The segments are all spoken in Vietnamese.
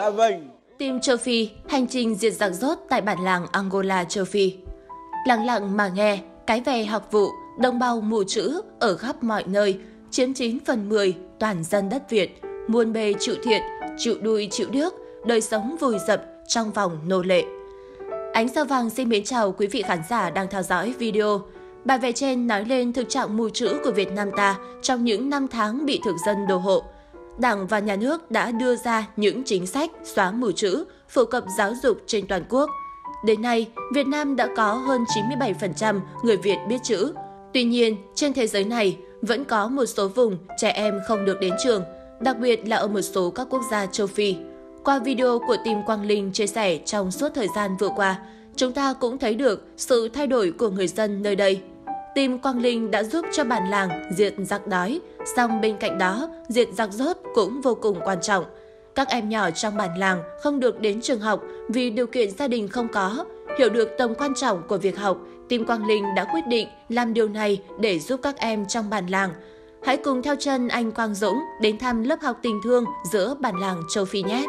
vâng. Team châu Phi, hành trình diệt giặc rốt tại bản làng Angola, châu Phi. Lặng lặng mà nghe, cái về học vụ, đồng bào mù chữ ở khắp mọi nơi, chiếm 9/10 toàn dân đất Việt, muôn bề chịu thiện, chịu đuôi chịu điếc, đời sống vùi dập trong vòng nô lệ. Ánh Sao Vàng xin mến chào quý vị khán giả đang theo dõi video. Bài viết trên nói lên thực trạng mù chữ của Việt Nam ta trong những năm tháng bị thực dân đô hộ. Đảng và Nhà nước đã đưa ra những chính sách xóa mù chữ, phổ cập giáo dục trên toàn quốc. Đến nay, Việt Nam đã có hơn 97% người Việt biết chữ. Tuy nhiên, trên thế giới này vẫn có một số vùng trẻ em không được đến trường, đặc biệt là ở một số các quốc gia châu Phi. Qua video của team Quang Linh chia sẻ trong suốt thời gian vừa qua, chúng ta cũng thấy được sự thay đổi của người dân nơi đây. Team Quang Linh đã giúp cho bản làng diệt giặc đói, song bên cạnh đó, diệt giặc rốt cũng vô cùng quan trọng. Các em nhỏ trong bản làng không được đến trường học vì điều kiện gia đình không có. Hiểu được tầm quan trọng của việc học, team Quang Linh đã quyết định làm điều này để giúp các em trong bản làng. Hãy cùng theo chân anh Quang Dũng đến thăm lớp học tình thương giữa bản làng châu Phi nhé!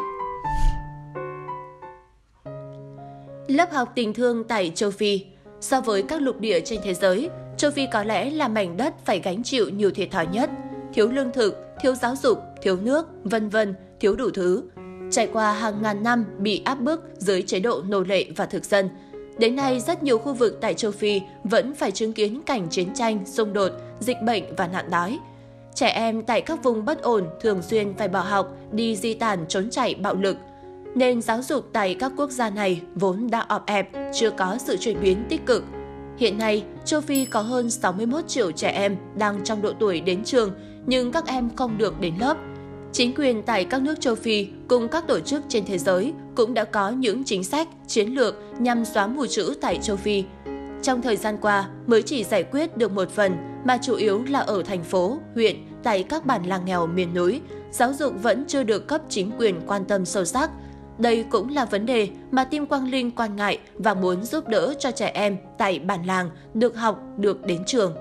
Lớp học tình thương tại châu Phi. So với các lục địa trên thế giới, châu Phi có lẽ là mảnh đất phải gánh chịu nhiều thiệt thòi nhất. Thiếu lương thực, thiếu giáo dục, thiếu nước, vân vân, thiếu đủ thứ. Trải qua hàng ngàn năm bị áp bức dưới chế độ nô lệ và thực dân. Đến nay, rất nhiều khu vực tại châu Phi vẫn phải chứng kiến cảnh chiến tranh, xung đột, dịch bệnh và nạn đói. Trẻ em tại các vùng bất ổn thường xuyên phải bỏ học, đi di tản trốn chạy bạo lực. Nên giáo dục tại các quốc gia này vốn đã ọp ẹp, chưa có sự chuyển biến tích cực. Hiện nay, châu Phi có hơn 61 triệu trẻ em đang trong độ tuổi đến trường, nhưng các em không được đến lớp. Chính quyền tại các nước châu Phi cùng các tổ chức trên thế giới cũng đã có những chính sách, chiến lược nhằm xóa mù chữ tại châu Phi. Trong thời gian qua mới chỉ giải quyết được một phần, mà chủ yếu là ở thành phố, huyện, tại các bản làng nghèo miền núi, giáo dục vẫn chưa được cấp chính quyền quan tâm sâu sắc. Đây cũng là vấn đề mà team Quang Linh quan ngại và muốn giúp đỡ cho trẻ em tại bản làng được học, được đến trường.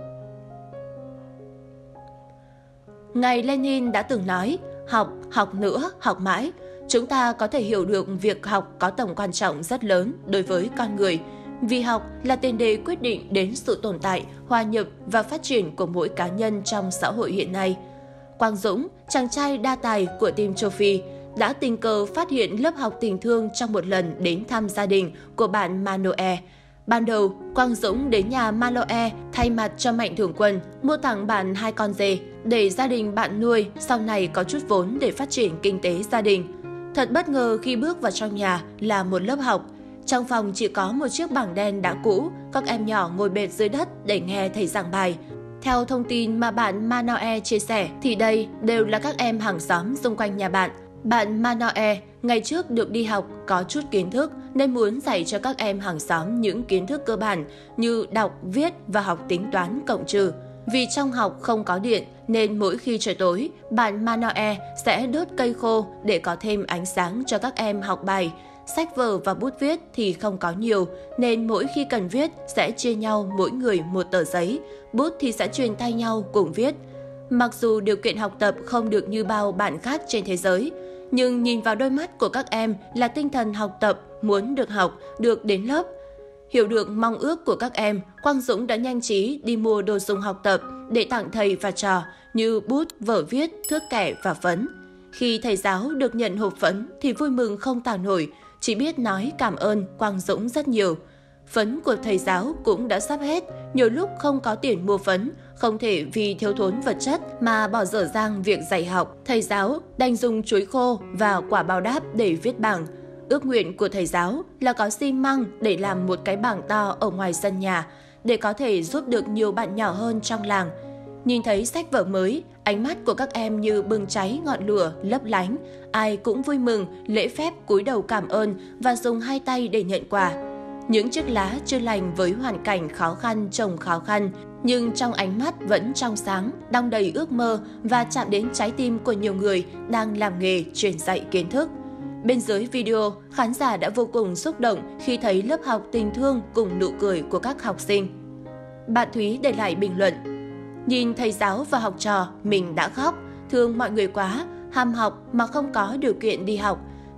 Ngài Lenin đã từng nói, học, học nữa, học mãi. Chúng ta có thể hiểu được việc học có tầm quan trọng rất lớn đối với con người, vì học là tiền đề quyết định đến sự tồn tại, hòa nhập và phát triển của mỗi cá nhân trong xã hội hiện nay. Quang Dũng, chàng trai đa tài của team châu Phi, đã tình cờ phát hiện lớp học tình thương trong một lần đến thăm gia đình của bạn Manoe. Ban đầu, Quang Dũng đến nhà Manoe thay mặt cho Mạnh Thường Quân mua tặng bạn 2 con dê để gia đình bạn nuôi sau này có chút vốn để phát triển kinh tế gia đình. Thật bất ngờ khi bước vào trong nhà là một lớp học. Trong phòng chỉ có một chiếc bảng đen đã cũ, các em nhỏ ngồi bệt dưới đất để nghe thầy giảng bài. Theo thông tin mà bạn Manoe chia sẻ thì đây đều là các em hàng xóm xung quanh nhà bạn. Bạn Manoe ngày trước được đi học có chút kiến thức nên muốn dạy cho các em hàng xóm những kiến thức cơ bản như đọc, viết và học tính toán cộng trừ. Vì trong học không có điện nên mỗi khi trời tối, bạn Manoe sẽ đốt cây khô để có thêm ánh sáng cho các em học bài. Sách vở và bút viết thì không có nhiều nên mỗi khi cần viết sẽ chia nhau mỗi người một tờ giấy, bút thì sẽ truyền tay nhau cùng viết. Mặc dù điều kiện học tập không được như bao bạn khác trên thế giới, nhưng nhìn vào đôi mắt của các em là tinh thần học tập, muốn được học, được đến lớp. Hiểu được mong ước của các em, Quang Dũng đã nhanh trí đi mua đồ dùng học tập để tặng thầy và trò như bút, vở viết, thước kẻ và phấn. Khi thầy giáo được nhận hộp phấn thì vui mừng không tả nổi, chỉ biết nói cảm ơn Quang Dũng rất nhiều. Phấn của thầy giáo cũng đã sắp hết, nhiều lúc không có tiền mua phấn, không thể vì thiếu thốn vật chất mà bỏ dở dang việc dạy học. Thầy giáo đành dùng chuối khô và quả bao đáp để viết bảng. Ước nguyện của thầy giáo là có xi măng để làm một cái bảng to ở ngoài sân nhà, để có thể giúp được nhiều bạn nhỏ hơn trong làng. Nhìn thấy sách vở mới, ánh mắt của các em như bừng cháy ngọn lửa lấp lánh, ai cũng vui mừng, lễ phép cúi đầu cảm ơn và dùng 2 tay để nhận quà. Những chiếc lá chữa lành với hoàn cảnh khó khăn trồng khó khăn, nhưng trong ánh mắt vẫn trong sáng, đong đầy ước mơ và chạm đến trái tim của nhiều người đang làm nghề truyền dạy kiến thức. Bên dưới video, khán giả đã vô cùng xúc động khi thấy lớp học tình thương cùng nụ cười của các học sinh. Bạn Thúy để lại bình luận: nhìn thầy giáo và học trò, mình đã khóc, thương mọi người quá, ham học mà không có điều kiện đi học.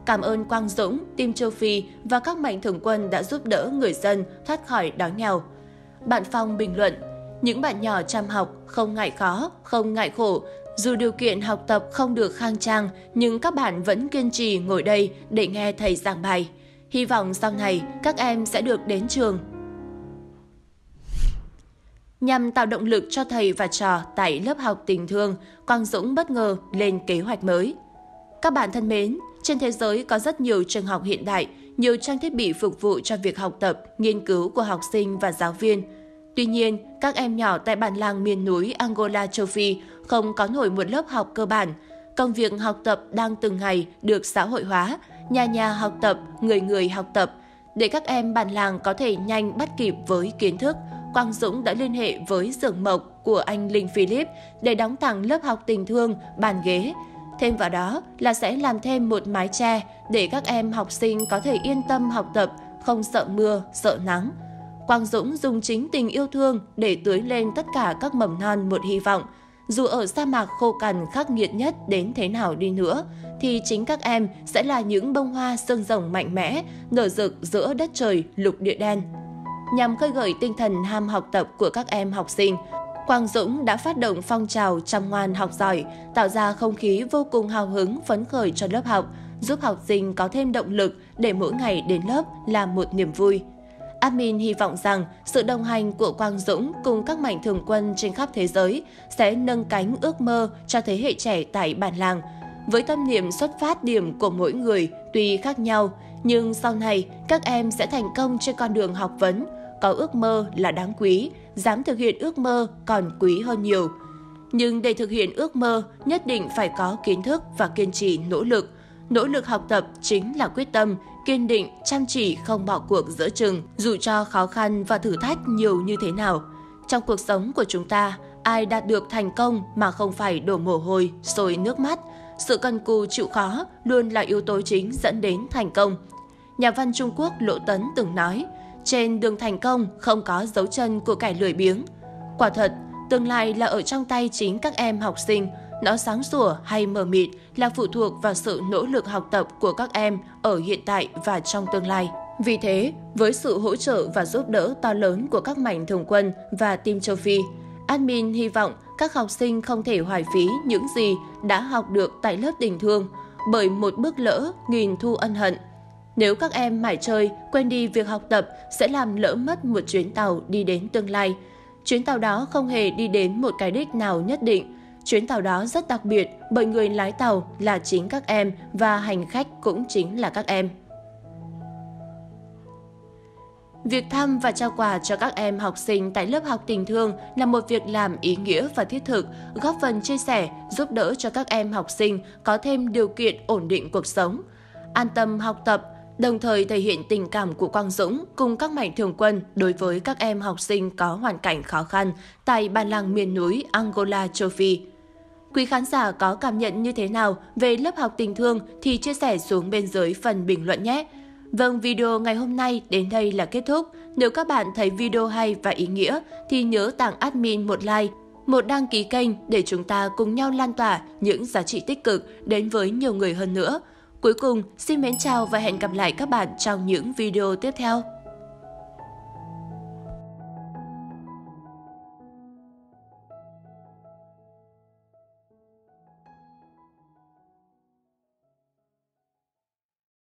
Cảm ơn Quang Dũng, Team Châu Phi và các mạnh thường quân đã giúp đỡ người dân thoát khỏi đói nghèo. Bạn Phong bình luận, những bạn nhỏ chăm học, không ngại khó, không ngại khổ. Dù điều kiện học tập không được khang trang, nhưng các bạn vẫn kiên trì ngồi đây để nghe thầy giảng bài. Hy vọng sau này các em sẽ được đến trường. Nhằm tạo động lực cho thầy và trò tại lớp học tình thương, Quang Dũng bất ngờ lên kế hoạch mới. Các bạn thân mến, trên thế giới có rất nhiều trường học hiện đại, nhiều trang thiết bị phục vụ cho việc học tập, nghiên cứu của học sinh và giáo viên. Tuy nhiên, các em nhỏ tại bản làng miền núi Angola, châu Phi không có nổi một lớp học cơ bản. Công việc học tập đang từng ngày được xã hội hóa, nhà nhà học tập, người học tập. Để các em bản làng có thể nhanh bắt kịp với kiến thức, Quang Dũng đã liên hệ với xưởng mộc của anh Linh Philip để đóng tặng lớp học tình thương, bàn ghế. Thêm vào đó là sẽ làm thêm một mái che để các em học sinh có thể yên tâm học tập, không sợ mưa, sợ nắng. Quang Dũng dùng chính tình yêu thương để tưới lên tất cả các mầm non một hy vọng. Dù ở sa mạc khô cằn khắc nghiệt nhất đến thế nào đi nữa, thì chính các em sẽ là những bông hoa xương rồng mạnh mẽ, nở rực giữa đất trời lục địa đen. Nhằm khơi gợi tinh thần ham học tập của các em học sinh, Quang Dũng đã phát động phong trào chăm ngoan học giỏi, tạo ra không khí vô cùng hào hứng phấn khởi cho lớp học, giúp học sinh có thêm động lực để mỗi ngày đến lớp là một niềm vui. Admin hy vọng rằng sự đồng hành của Quang Dũng cùng các mạnh thường quân trên khắp thế giới sẽ nâng cánh ước mơ cho thế hệ trẻ tại bản làng. Với tâm niệm xuất phát điểm của mỗi người tuy khác nhau, nhưng sau này các em sẽ thành công trên con đường học vấn. Có ước mơ là đáng quý, dám thực hiện ước mơ còn quý hơn nhiều. Nhưng để thực hiện ước mơ, nhất định phải có kiến thức và kiên trì nỗ lực. Nỗ lực học tập chính là quyết tâm, kiên định, chăm chỉ không bỏ cuộc giữa chừng, dù cho khó khăn và thử thách nhiều như thế nào. Trong cuộc sống của chúng ta, ai đạt được thành công mà không phải đổ mồ hôi, sôi nước mắt. Sự cần cù chịu khó luôn là yếu tố chính dẫn đến thành công. Nhà văn Trung Quốc Lỗ Tấn từng nói, trên đường thành công không có dấu chân của kẻ lười biếng. Quả thật, tương lai là ở trong tay chính các em học sinh. Nó sáng sủa hay mờ mịt là phụ thuộc vào sự nỗ lực học tập của các em ở hiện tại và trong tương lai. Vì thế, với sự hỗ trợ và giúp đỡ to lớn của các mạnh thường quân và Team Châu Phi, admin hy vọng các học sinh không thể hoài phí những gì đã học được tại lớp tình thương, bởi một bước lỡ nghìn thu ân hận. Nếu các em mải chơi, quên đi việc học tập sẽ làm lỡ mất một chuyến tàu đi đến tương lai. Chuyến tàu đó không hề đi đến một cái đích nào nhất định. Chuyến tàu đó rất đặc biệt bởi người lái tàu là chính các em và hành khách cũng chính là các em. Việc thăm và trao quà cho các em học sinh tại lớp học tình thương là một việc làm ý nghĩa và thiết thực, góp phần chia sẻ, giúp đỡ cho các em học sinh có thêm điều kiện ổn định cuộc sống, an tâm học tập, đồng thời thể hiện tình cảm của Quang Dũng cùng các mạnh thường quân đối với các em học sinh có hoàn cảnh khó khăn tại bản làng miền núi Angola, châu Phi. Quý khán giả có cảm nhận như thế nào về lớp học tình thương thì chia sẻ xuống bên dưới phần bình luận nhé! Vâng, video ngày hôm nay đến đây là kết thúc. Nếu các bạn thấy video hay và ý nghĩa thì nhớ tặng admin một like, một đăng ký kênh để chúng ta cùng nhau lan tỏa những giá trị tích cực đến với nhiều người hơn nữa. Cuối cùng, xin mến chào và hẹn gặp lại các bạn trong những video tiếp theo.